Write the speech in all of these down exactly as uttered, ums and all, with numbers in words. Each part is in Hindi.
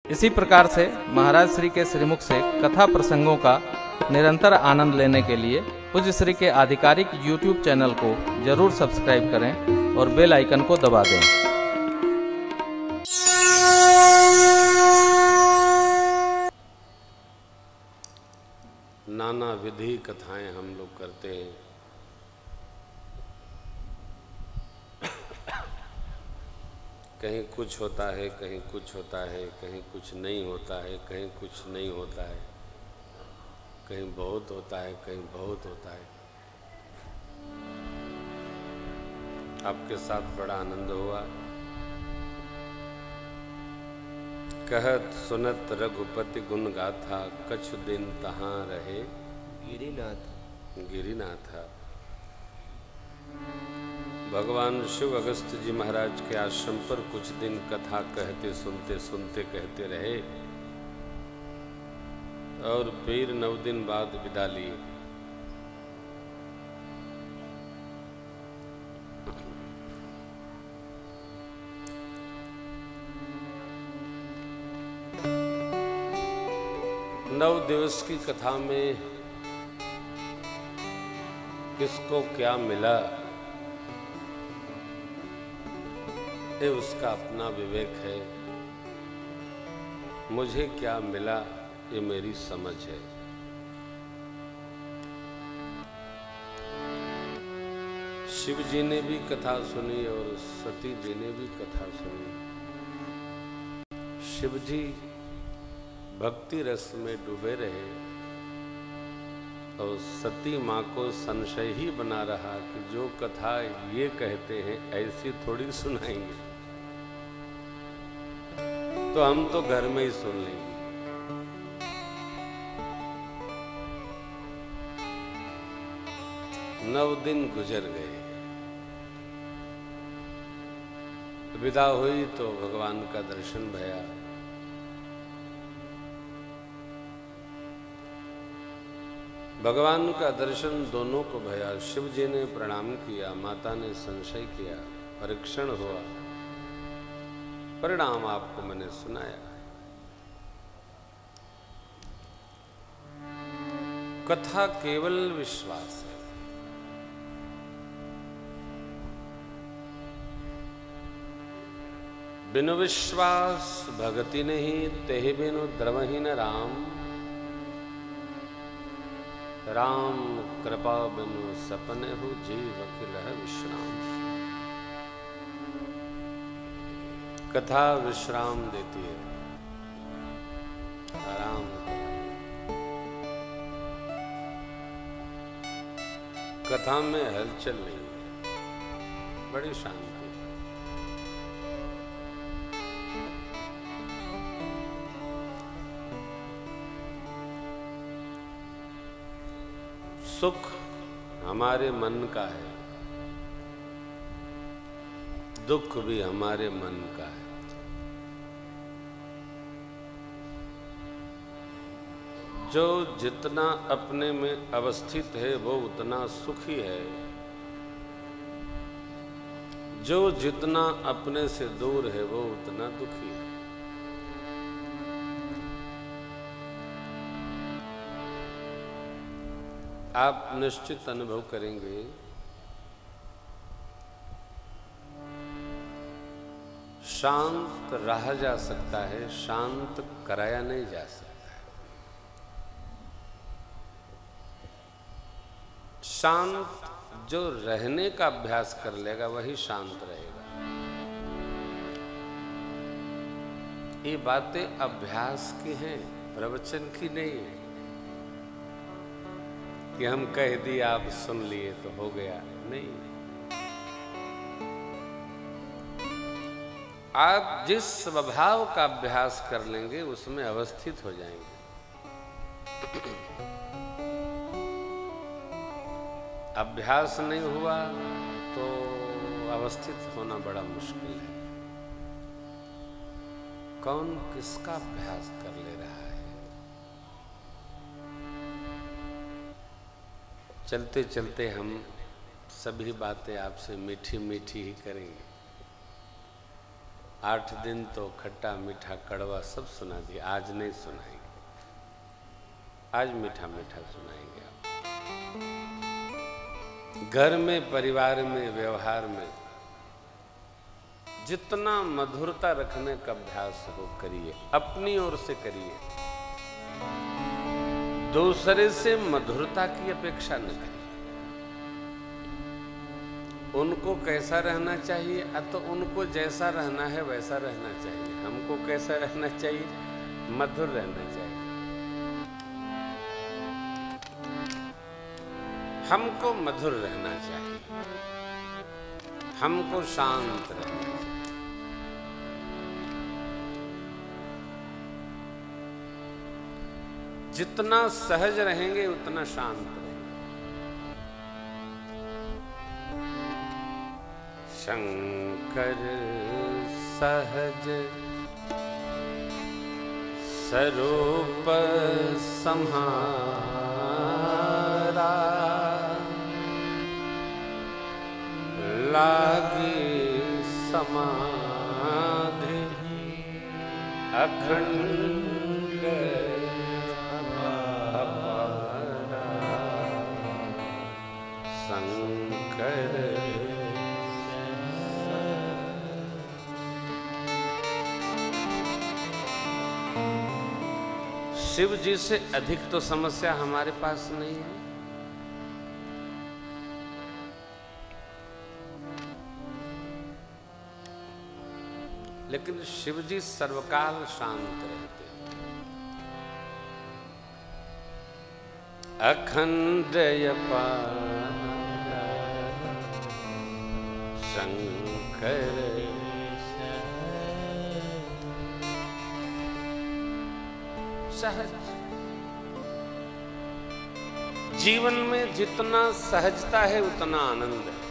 इसी प्रकार से महाराज श्री के श्रीमुख से कथा प्रसंगों का निरंतर आनंद लेने के लिए पूज्य श्री के आधिकारिक यूट्यूब चैनल को जरूर सब्सक्राइब करें और बेल आइकन को दबा दें। नाना विधि कथाएं हम लोग करते हैं। कहीं कुछ होता है, कहीं कुछ होता है, कहीं कुछ नहीं होता है, कहीं कुछ नहीं होता है, कहीं बहुत होता है, कहीं बहुत होता है। आपके साथ बड़ा आनंद हुआ। कहत सुनत रघुपति गुण गाथा, कछु दिन तहाँ रहे गिरिनाथ गिरिनाथा। भगवान शिव अगस्त जी महाराज के आश्रम पर कुछ दिन कथा कहते सुनते सुनते कहते रहे और फिर नौ दिन बाद विदा लिए। नौ दिवस की कथा में किसको क्या मिला, ये उसका अपना विवेक है। मुझे क्या मिला ये मेरी समझ है। शिव जी ने भी कथा सुनी और सती जी ने भी कथा सुनी। शिव जी भक्ति रस में डूबे रहे और सती माँ को संशय ही बना रहा कि जो कथा ये कहते हैं ऐसी थोड़ी सुनाएंगे, तो हम तो घर में ही सुन लेंगे। नौ दिन गुजर गए। विदा हुई तो भगवान का दर्शन भया। भगवान का दर्शन दोनों को भया। शिव जी ने प्रणाम किया, माता ने संशय किया, परीक्षण हुआ, परिणाम आपको मैंने सुनाया। कथा केवल विश्वास है। बिनु विश्वास भगति नहीं, तेहि बिनु द्रवहीन राम। राम कृपा बिनु सपने हो, जीव अखिल है विश्राम। कथा विश्राम देती है, आराम। कथा में हलचल नहीं है, बड़ी शांति। सुख हमारे मन का है, दुख भी हमारे मन का है। जो जितना अपने में अवस्थित है वो उतना सुखी है, जो जितना अपने से दूर है वो उतना दुखी है। आप निश्चित अनुभव करेंगे, शांत रहा जा सकता है, शांत कराया नहीं जा सकता। शांत जो रहने का अभ्यास कर लेगा वही शांत रहेगा। ये बातें अभ्यास की हैं, प्रवचन की नहीं है कि हम कह दिए आप सुन लिए तो हो गया। नहीं, आप जिस स्वभाव का अभ्यास कर लेंगे उसमें अवस्थित हो जाएंगे। अभ्यास नहीं हुआ तो अवस्थित होना बड़ा मुश्किल है। कौन किसका अभ्यास कर ले रहा है। चलते चलते हम सभी बातें आपसे मीठी मीठी ही करेंगे। आठ दिन तो खट्टा मीठा कड़वा सब सुना दिया, आज नहीं सुनाएंगे। आज मीठा मीठा सुनाएंगे आप। घर में, परिवार में, व्यवहार में जितना मधुरता रखने का अभ्यास हो करिए, अपनी ओर से करिए। दूसरे से मधुरता की अपेक्षा न करिए। उनको कैसा रहना चाहिए, तो उनको जैसा रहना है वैसा रहना चाहिए। हमको कैसा रहना चाहिए? मधुर रहना चाहिए। हमको मधुर रहना चाहिए, हमको शांत रहना चाहिए। जितना सहज रहेंगे उतना शांत रहेंगे। शंकर सहज स्वरूप सम्हारा, लागी समाधि अखंड अपारा। शंकर शिव जी से अधिक तो समस्या हमारे पास नहीं है। लेकिन शिव जी सर्वकाल शांत रहते हैं। अखंड अपार शंकर सहज। जीवन में जितना सहजता है उतना आनंद है।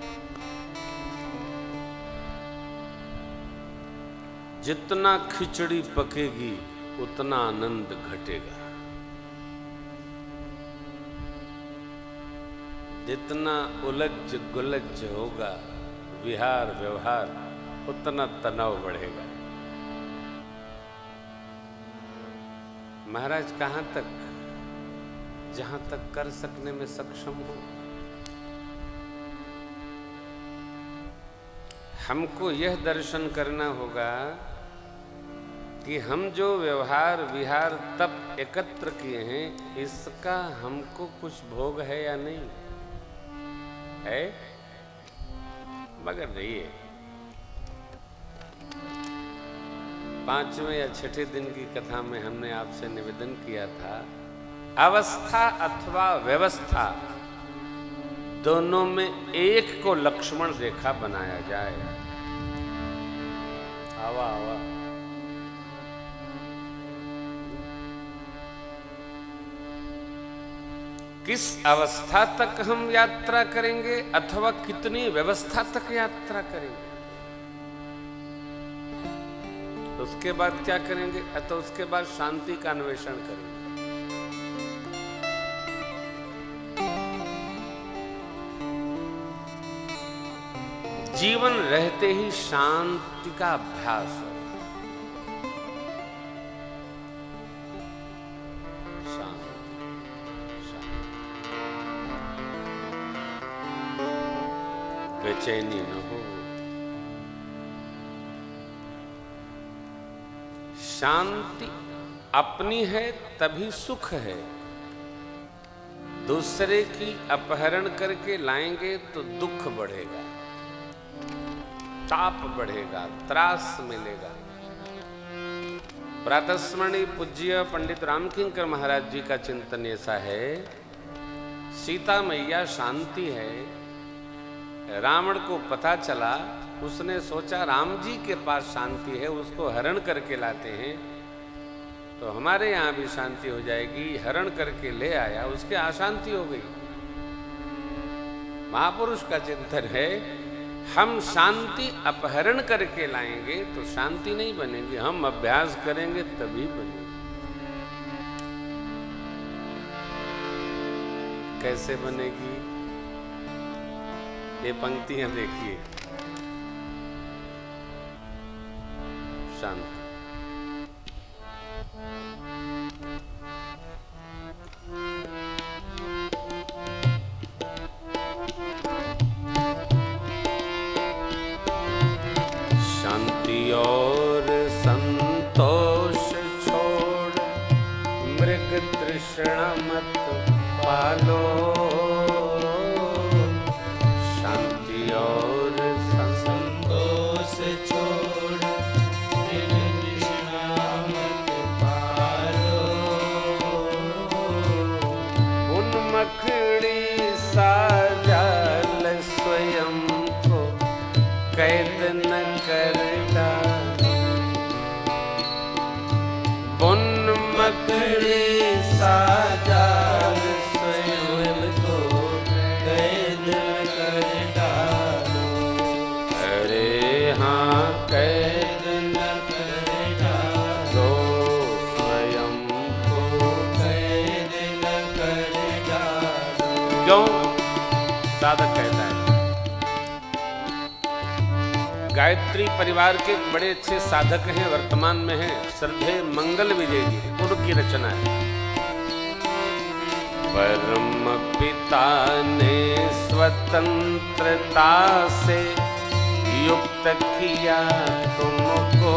जितना खिचड़ी पकेगी उतना आनंद घटेगा। जितना उलझ गुलझ होगा विहार व्यवहार उतना तनाव बढ़ेगा। महाराज कहाँ तक? जहां तक कर सकने में सक्षम हो। हमको यह दर्शन करना होगा कि हम जो व्यवहार विहार तप एकत्र किए हैं इसका हमको कुछ भोग है या नहीं है? मगर नहीं है। पांचवें या छठे दिन की कथा में हमने आपसे निवेदन किया था, अवस्था अथवा व्यवस्था दोनों में एक को लक्ष्मण रेखा बनाया जाए। आवा आवा किस अवस्था तक हम यात्रा करेंगे अथवा कितनी व्यवस्था तक यात्रा करेंगे, उसके बाद क्या करेंगे? अतः उसके बाद शांति का अन्वेषण करेंगे। जीवन रहते ही शांति का अभ्यास हो। शांति, शांति, बेचैनी न हो। शांति अपनी है तभी सुख है। दूसरे की अपहरण करके लाएंगे तो दुख बढ़ेगा, ताप बढ़ेगा, त्रास मिलेगा। प्रातस्मरणीय पूज्य पंडित रामकिंकर महाराज जी का चिंतन ऐसा है, सीता मैया शांति है। रावण को पता चला, उसने सोचा राम जी के पास शांति है, उसको हरण करके लाते हैं तो हमारे यहाँ भी शांति हो जाएगी। हरण करके ले आया, उसके अशांति हो गई। महापुरुष का चिंतन है, हम शांति अपहरण करके लाएंगे तो शांति नहीं बनेगी, हम अभ्यास करेंगे तभी बनेगी। कैसे बनेगी? ये पंक्तियां देखिए। शांति। शांति और संतोष छोड़ मृग तृष्णा मत पालो। शांति और संतोष छोड़ मृग तृष्णा मत पालो। उन्मखड़ी सा जाल स्वयं को कैद न कर डालो। उन्मखड़ी सा जाल स्वयं को कैद न कर डालो। अरे हाँ कैद न कर डालो, स्वयं को कैद न कर डालो। क्यों? साधक कहता है, गायत्री परिवार के बड़े अच्छे साधक हैं, वर्तमान में हैं श्रद्धे मंगल विजय जी, उनकी रचना है। परम पिता ने स्वतंत्रता से युक्त किया तुमको।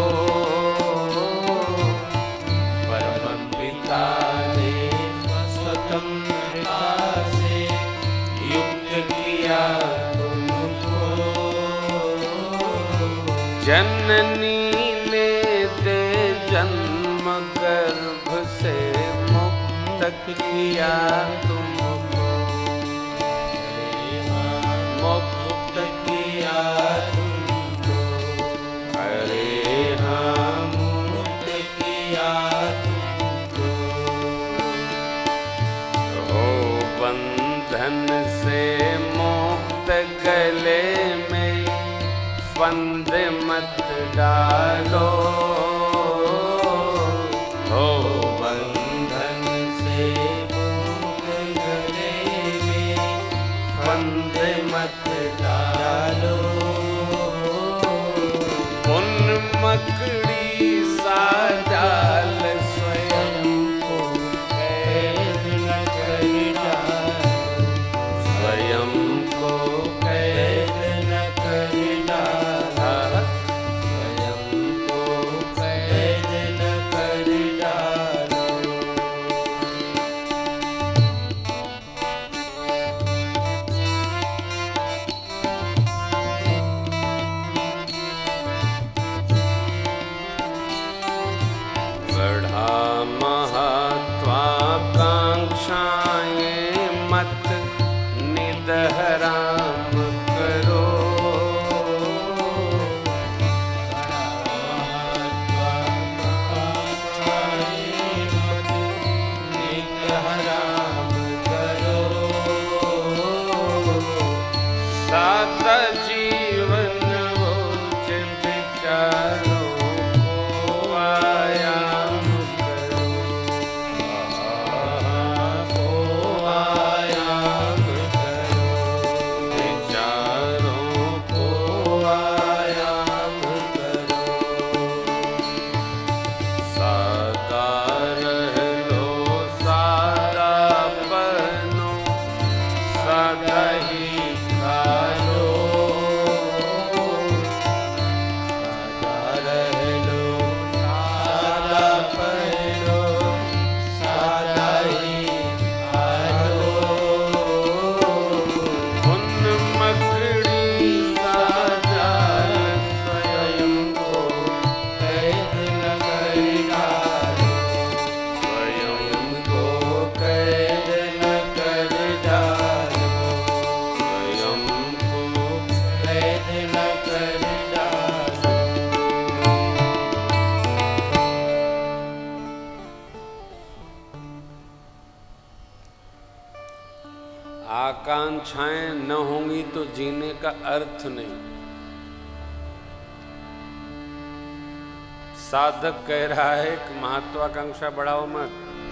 परम पिता ने स्वतंत्रता से युक्त किया तुमको। जननी ने दे जन्म गर्भ से मुक्त किया तुमको। मुक्त किया तुमको। अरे हाँ मुक्त किया तुमको। हो बंधन से मुक्त गले में फंद मत डालो। हो बंधन से मुक्त गले में फंद मत डालो। उन्मखड़ी सा जाल स्वयं को कैद न कर डालो। स्वयं को कैद न कर डालो। स्वयं को कैद न कर डालो। बढ़ा महत्वाकांक्षाएं मत निदहराम करो। सादा जीवन उच्च विचारों को आयाम करो। को आयाम करो। विचारों को आयाम करो। सादा रह लो, सादा बनो, सादा ही आकांक्षाएं न होंगी तो जीने का अर्थ नहीं। साधक कह रहा है कि महत्वाकांक्षा बढ़ाओ मत।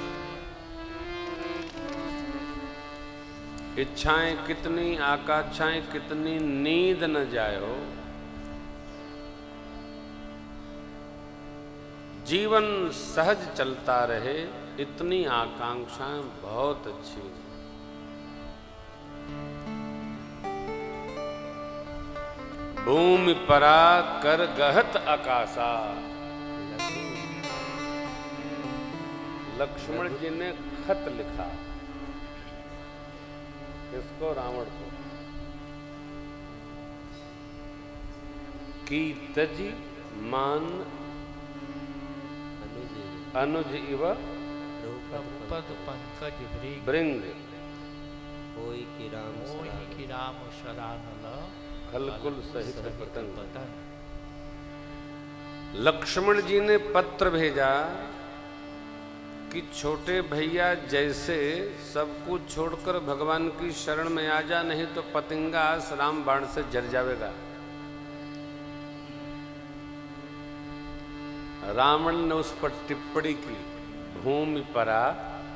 इच्छाएं कितनी, आकांक्षाएं कितनी, नींद न जाए हो। जीवन सहज चलता रहे, इतनी आकांक्षाएं बहुत अच्छी। भूमि परा कर गहत आकाशा, लक्ष्मण जी ने खत लिखा इसको रावण को कि तजी मान अनुज इव पद पंकज ब्रिंग होई कि राम मोहि की राम शरानल खलकुल सहित पतंग। लक्ष्मण जी ने पत्र भेजा कि छोटे भैया जैसे सब कुछ छोड़कर भगवान की शरण में आ जा, नहीं तो पतंगा राम बाण से जल जाएगा। रावण ने उस पर टिप्पणी की, भूमि परा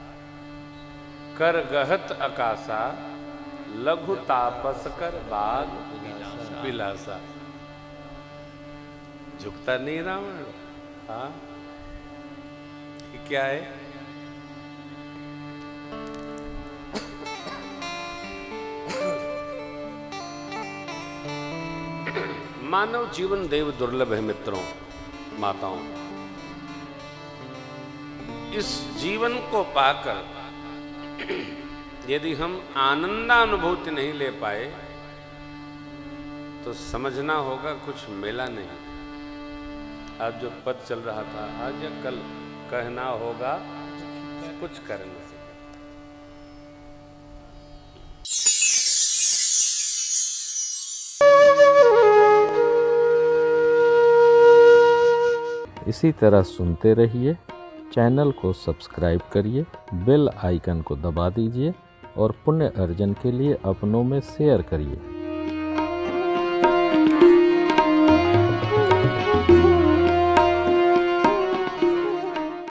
कर गहत आकाशा, लघु तापस कर बाग बिलासा। झुकता नहीं रावण। हाँ क्या है? मानव जीवन देव दुर्लभ है मित्रों, माताओं। इस जीवन को पाकर यदि हम आनंदानुभूति नहीं ले पाए तो समझना होगा कुछ मिला नहीं। आज जो पद चल रहा था, आज या कल, कहना होगा कुछ कर नहीं सके। इसी तरह सुनते रहिए, चैनल को सब्सक्राइब करिए, बेल आइकन को दबा दीजिए और पुण्य अर्जन के लिए अपनों में शेयर करिए।